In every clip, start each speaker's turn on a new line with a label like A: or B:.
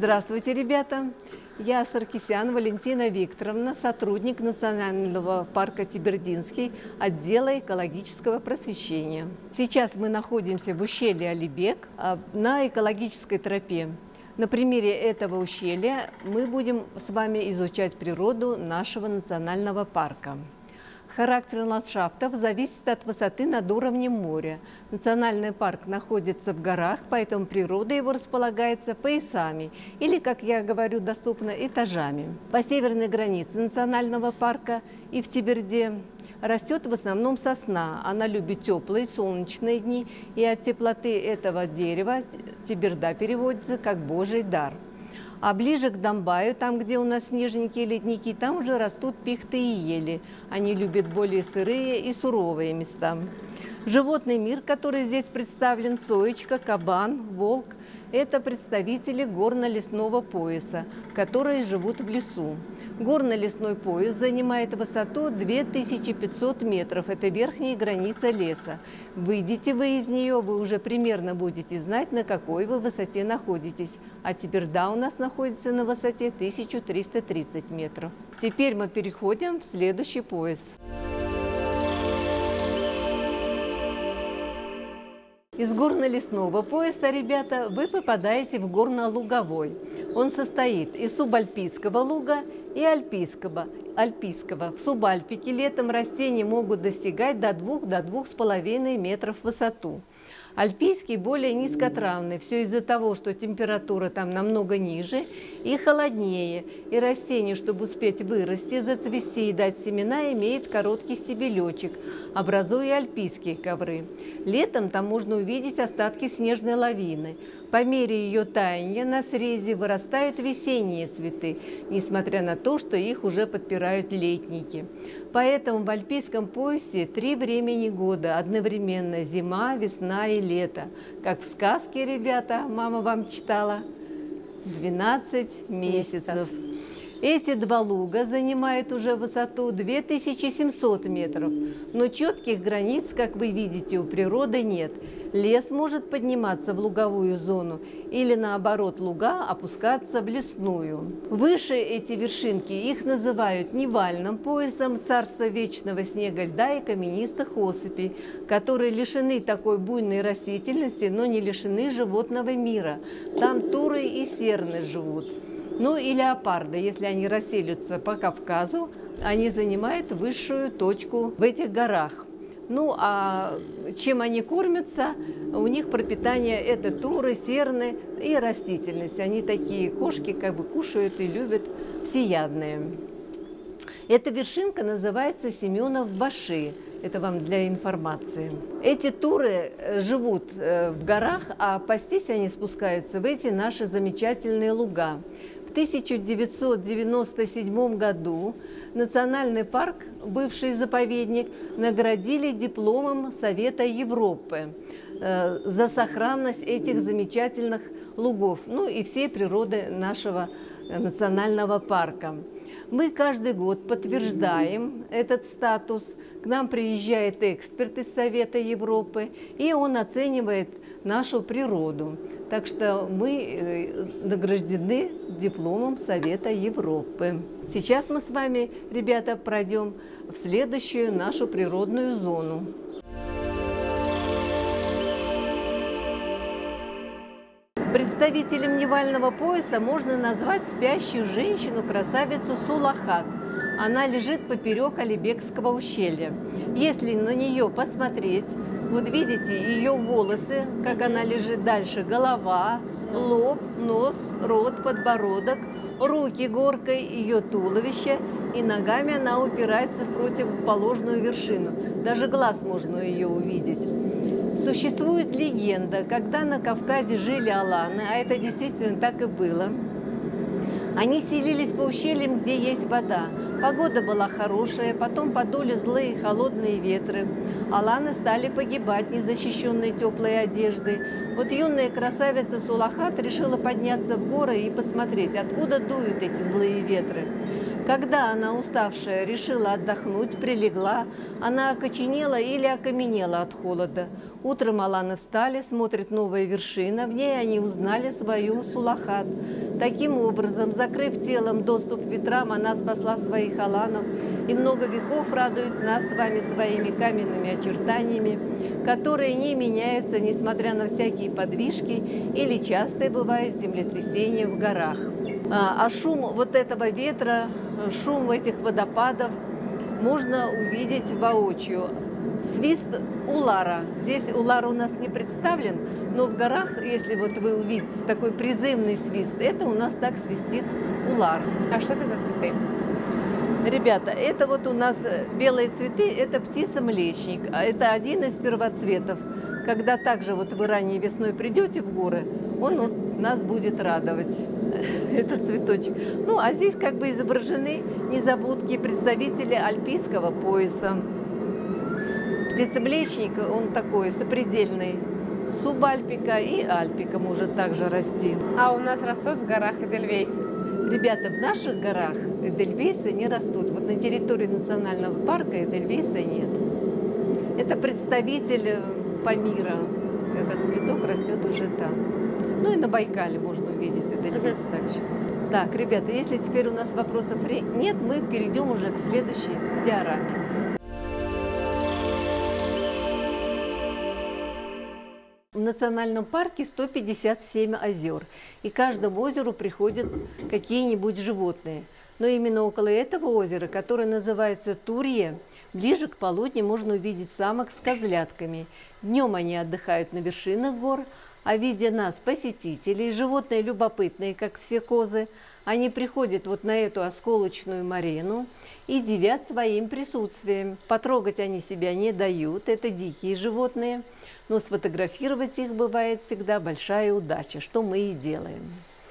A: Здравствуйте, ребята! Я Саркисян Валентина Викторовна, сотрудник Национального парка Тибердинский, отдела экологического просвещения. Сейчас мы находимся в ущелье Алибек на экологической тропе. На примере этого ущелья мы будем с вами изучать природу нашего национального парка. Характер ландшафтов зависит от высоты над уровнем моря. Национальный парк находится в горах, поэтому природа его располагается поясами или, как я говорю, доступна этажами. По северной границе национального парка и в Тиберде растет в основном сосна. Она любит теплые солнечные дни, и от теплоты этого дерева Тиберда переводится как «Божий дар». А ближе к Домбаю, там, где у нас снежники и ледники, там уже растут пихты и ели. Они любят более сырые и суровые места. Животный мир, который здесь представлен, соечка, кабан, волк – это представители горно-лесного пояса, которые живут в лесу. Горно-лесной пояс занимает высоту 2500 метров. Это верхняя граница леса. Выйдете вы из нее, вы уже примерно будете знать, на какой вы высоте находитесь. А Тиберда у нас находится на высоте 1330 метров. Теперь мы переходим в следующий пояс. Из горно-лесного пояса, ребята, вы попадаете в горно-луговой. Он состоит из субальпийского луга и альпийского. В субальпике летом растения могут достигать до 2–2,5 метров в высоту. Альпийский более низкотравный, все из-за того, что температура там намного ниже и холоднее, и растение, чтобы успеть вырасти, зацвести и дать семена, имеет короткий стебелечек, образуя альпийские ковры. Летом там можно увидеть остатки снежной лавины. По мере ее таяния на срезе вырастают весенние цветы, несмотря на то, что их уже подпирают летники. Поэтому в альпийском поясе 3 времени года одновременно: зима, весна и лето. Как в сказке, ребята, мама вам читала, 12 месяцев. Эти два луга занимают уже высоту 2700 метров, но четких границ, как вы видите, у природы нет. Лес может подниматься в луговую зону или, наоборот, луга опускаться в лесную. Выше эти вершинки их называют невальным поясом, царства вечного снега, льда и каменистых осыпей, которые лишены такой буйной растительности, но не лишены животного мира. Там туры и серны живут. Ну и леопарды, если они расселятся по Кавказу, они занимают высшую точку в этих горах. Ну а чем они кормятся? У них пропитание – это туры, серны и растительность. Они такие кошки, как бы кушают и любят, всеядные. Эта вершинка называется Семенов Баши. Это вам для информации. Эти туры живут в горах, а пастись они спускаются в эти наши замечательные луга. В 1997 году Национальный парк, бывший заповедник, наградили дипломом Совета Европы за сохранность этих замечательных лугов, ну и всей природы нашего национального парка. Мы каждый год подтверждаем этот статус. К нам приезжает эксперт из Совета Европы, и он оценивает нашу природу. Так что мы награждены дипломом Совета Европы. Сейчас мы с вами, ребята, пройдем в следующую нашу природную зону. Представителем невального пояса можно назвать спящую женщину-красавицу Сулахат. Она лежит поперек Алибекского ущелья. Если на нее посмотреть, вот видите ее волосы, как она лежит дальше, голова, лоб, нос, рот, подбородок, руки горкой, ее туловище, и ногами она упирается в противоположную вершину. Даже глаз можно ее увидеть. Существует легенда, когда на Кавказе жили аланы, а это действительно так и было, они селились по ущельям, где есть вода. Погода была хорошая, потом подули злые холодные ветры. Аланы стали погибать, незащищенные теплой одеждой. Вот юная красавица Сулахат решила подняться в горы и посмотреть, откуда дуют эти злые ветры. Когда она, уставшая, решила отдохнуть, прилегла, она окоченела или окаменела от холода. Утром аланы встали, смотрят новая вершина, в ней они узнали свою Сулахат. Таким образом, закрыв телом доступ к ветрам, она спасла своих аланов и много веков радует нас с вами своими каменными очертаниями, которые не меняются, несмотря на всякие подвижки или частые бывают землетрясения в горах. А шум вот этого ветра, шум этих водопадов можно увидеть воочию. Свист улара. Здесь улар у нас не представлен, но в горах, если вот вы увидите такой призывный свист, это у нас так свистит улар.
B: А что это за цветы?
A: Ребята, это вот у нас белые цветы, это птица-млечник. А это один из первоцветов. Когда также вот вы ранней весной придете в горы, он вот нас будет радовать, этот цветочек. Ну, а здесь как бы изображены незабудки представители альпийского пояса. Птица-млечник, он такой сопредельный. Субальпика и альпика может также расти.
B: А у нас растут в горах Эдельвейс.
A: Ребята, в наших горах эдельвейсы не растут. Вот на территории национального парка эдельвейса нет. Это представитель Памира. Этот цветок растет уже там. Ну и на Байкале можно увидеть эдельвейс также. Так, ребята, если теперь у нас вопросов нет, мы перейдем уже к следующей диораме. В национальном парке 157 озер, и к каждому озеру приходят какие-нибудь животные. Но именно около этого озера, которое называется Турье, ближе к полудню можно увидеть самок с козлятками. Днем они отдыхают на вершинах гор, а видя нас, посетителей, животные любопытные, как все козы, они приходят вот на эту осколочную марену и дивят своим присутствием. Потрогать они себя не дают, это дикие животные. Но сфотографировать их бывает всегда большая удача, что мы и делаем.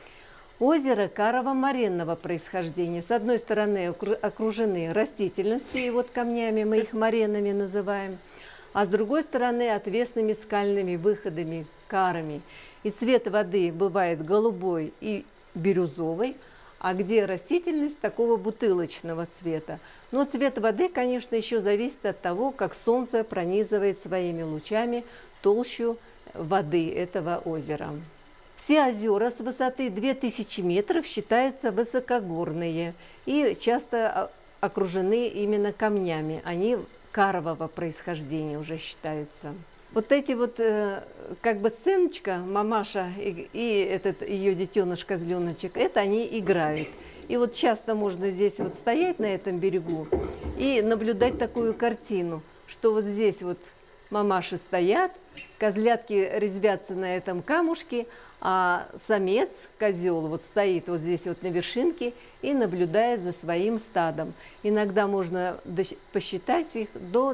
A: Озеро карово-моренного происхождения. С одной стороны окружены растительностью, и вот камнями мы их моренами называем, а с другой стороны отвесными скальными выходами, карами. И цвет воды бывает голубой и бирюзовый, а где растительность такого бутылочного цвета. Но цвет воды, конечно, еще зависит от того, как солнце пронизывает своими лучами толщу воды этого озера. Все озера с высоты 2000 метров считаются высокогорные и часто окружены именно камнями. Они карового происхождения уже считаются. Вот эти вот, как бы сценочка, мамаша и этот ее детеныш-козленочек, это они играют. И вот часто можно здесь вот стоять на этом берегу и наблюдать такую картину, что вот здесь вот мамаши стоят, козлятки резвятся на этом камушке, а самец, козел, вот стоит вот здесь вот на вершинке и наблюдает за своим стадом. Иногда можно посчитать их до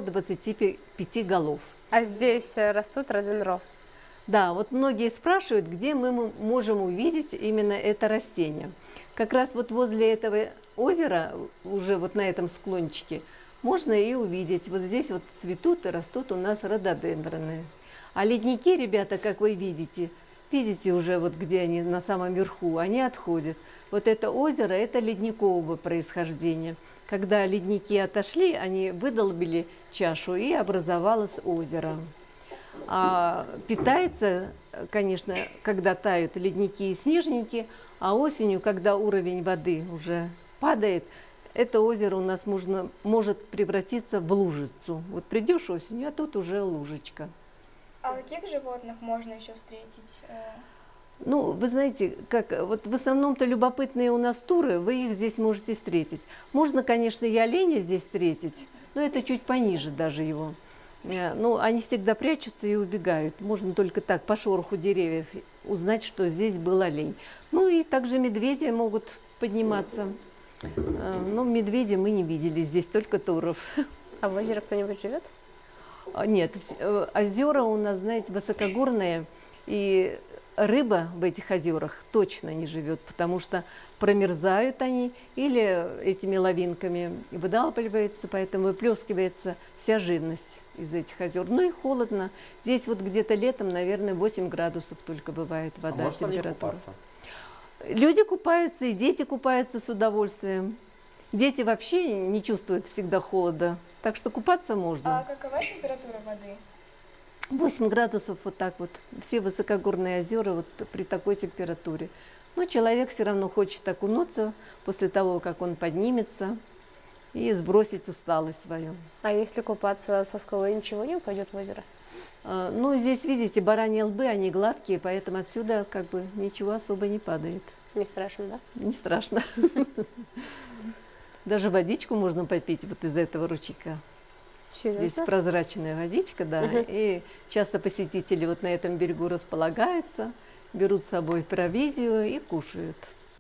A: 25 голов.
B: А здесь растут рододендрон.
A: Да, вот многие спрашивают, где мы можем увидеть именно это растение. Как раз вот возле этого озера, уже вот на этом склончике, можно и увидеть. Вот здесь вот цветут и растут у нас рододендроны. А ледники, ребята, как вы видите уже вот где они на самом верху, они отходят. Вот это озеро, это ледникового происхождения. Когда ледники отошли, они выдолбили чашу и образовалось озеро. А питается, конечно, когда тают ледники и снежники, а осенью, когда уровень воды уже падает, это озеро у нас может превратиться в лужицу. Вот придешь осенью, а тут уже лужечка.
C: А каких животных можно еще встретить?
A: Ну, вы знаете, как вот в основном-то любопытные у нас туры, вы их здесь можете встретить. Можно, конечно, и оленя здесь встретить, но это чуть пониже даже его. Ну, они всегда прячутся и убегают. Можно только так, по шороху деревьев, узнать, что здесь был олень. Ну и также медведи могут подниматься. Но медведя мы не видели, здесь только туров.
B: А в озере кто-нибудь живет?
A: Нет, озера у нас, знаете, высокогорные, и рыба в этих озерах точно не живет, потому что промерзают они или этими лавинками выдалбливается, поэтому выплескивается вся живность из этих озер. Ну и холодно. Здесь вот где-то летом, наверное, 8 градусов только бывает вода,
D: может
A: температура.
D: купаться?
A: Люди купаются, и дети купаются с удовольствием. Дети вообще не чувствуют всегда холода, так что купаться можно.
C: А какова температура воды?
A: 8 градусов вот так вот. Все высокогорные озера вот при такой температуре. Но человек все равно хочет окунуться после того, как он поднимется, и сбросить усталость свою.
B: А если купаться со скалы, ничего не упадет в озеро?
A: Ну, здесь, видите, бараньи лбы, они гладкие, поэтому отсюда как бы ничего особо не падает.
B: Не страшно, да?
A: Не страшно. Даже водичку можно попить вот из этого ручейка. Здесь
B: Серьезно?
A: прозрачная водичка, да. И часто посетители вот на этом берегу располагаются, берут с собой провизию и кушают.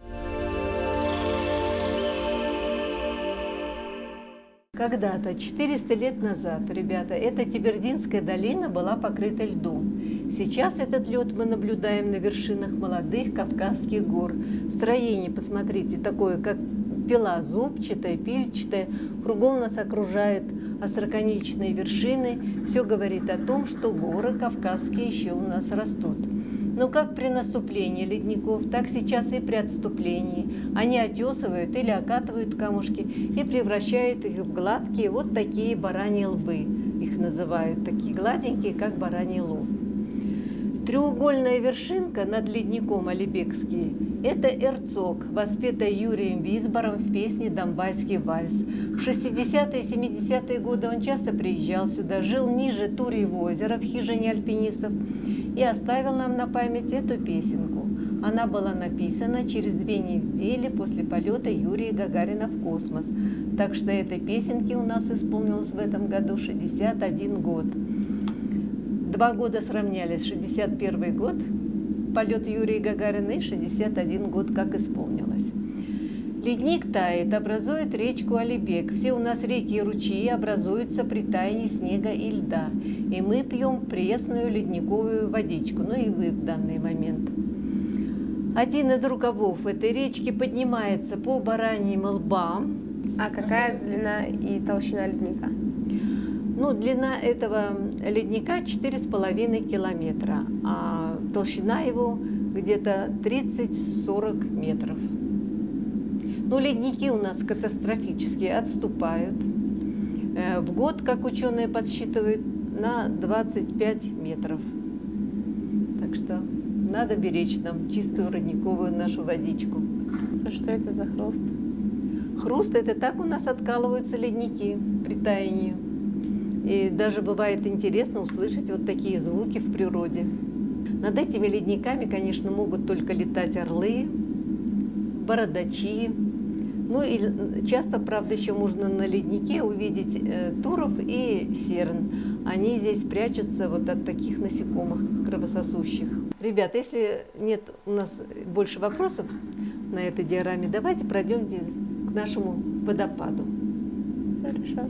A: Когда-то, 400 лет назад, ребята, эта Тибердинская долина была покрыта льдом. Сейчас этот лед мы наблюдаем на вершинах молодых Кавказских гор. Строение, посмотрите, такое, как пила, зубчатая, пильчатая. Кругом нас окружают остроконечные вершины. Все говорит о том, что горы Кавказские еще у нас растут. Но как при наступлении ледников, так сейчас и при отступлении. Они отесывают или окатывают камушки и превращают их в гладкие, вот такие бараньи лбы. Их называют, такие гладенькие, как бараний лоб. Треугольная вершинка над ледником Алибекский – это Эрцог, воспетая Юрием Висбором в песне «Донбасский вальс». В 60-е и 70-е годы он часто приезжал сюда, жил ниже Туриева озера в хижине альпинистов и оставил нам на память эту песенку. Она была написана через 2 недели после полета Юрия Гагарина в космос. Так что этой песенке у нас исполнилось в этом году 61 год. 2 года сравнялись, 61 год, полет Юрия Гагарина, и 61 год, как исполнилось. Ледник тает, образует речку Алибек. Все у нас реки и ручьи образуются при таянии снега и льда. И мы пьем пресную ледниковую водичку, ну и вы в данный момент. Один из рукавов этой речки поднимается по бараньим лбам.
B: А какая длина и толщина ледника?
A: Ну, длина этого ледника 4,5 километра, а толщина его где-то 30-40 метров. Но ледники у нас катастрофически отступают. В год, как ученые подсчитывают, на 25 метров. Так что надо беречь нам чистую родниковую нашу водичку.
B: А что это за хруст?
A: Хруст – это так у нас откалываются ледники при таянии. И даже бывает интересно услышать вот такие звуки в природе. Над этими ледниками, конечно, могут только летать орлы, бородачи. Ну и часто, правда, еще можно на леднике увидеть туров и серн. Они здесь прячутся вот от таких насекомых кровососущих. Ребят, если нет у нас больше вопросов на этой диораме, давайте пройдем к нашему водопаду.
B: Хорошо.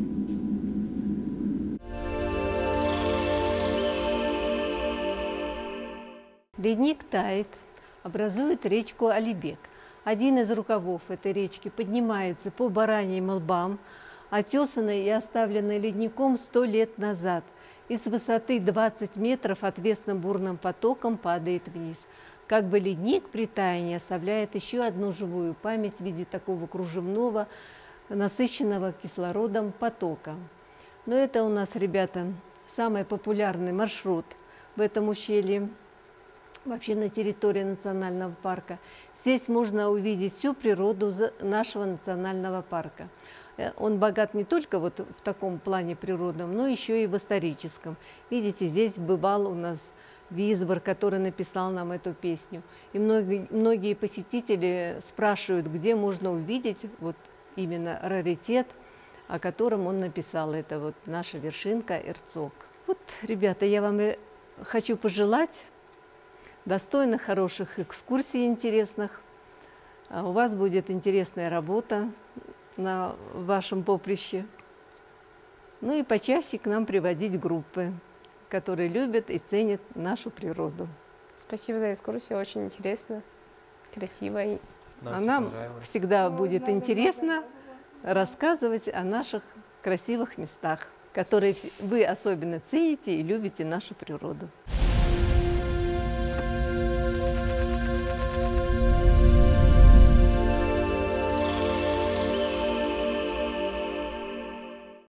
A: Ледник тает, образует речку Алибек. Один из рукавов этой речки поднимается по бараньим лбам, отесанный и оставленный ледником 100 лет назад, и с высоты 20 метров отвесным бурным потоком падает вниз. Как бы ледник при таянии оставляет еще одну живую память в виде такого кружевного, насыщенного кислородом потока. Но это у нас, ребята, самый популярный маршрут в этом ущелье, вообще на территории национального парка. Здесь можно увидеть всю природу нашего национального парка. Он богат не только вот в таком плане природном, но еще и в историческом. Видите, здесь бывал у нас Висбор, который написал нам эту песню. И многие посетители спрашивают, где можно увидеть вот именно раритет, о котором он написал. Это вот наша вершинка Эрцог. Вот, ребята, я вам хочу пожелать достойных, хороших экскурсий интересных. У вас будет интересная работа на вашем поприще. Ну и почаще к нам приводить группы, которые любят и ценят нашу природу.
B: Спасибо за экскурсию, очень интересно, красиво.
A: А нам всегда будет интересно рассказывать о наших красивых местах, которые вы особенно цените и любите нашу природу.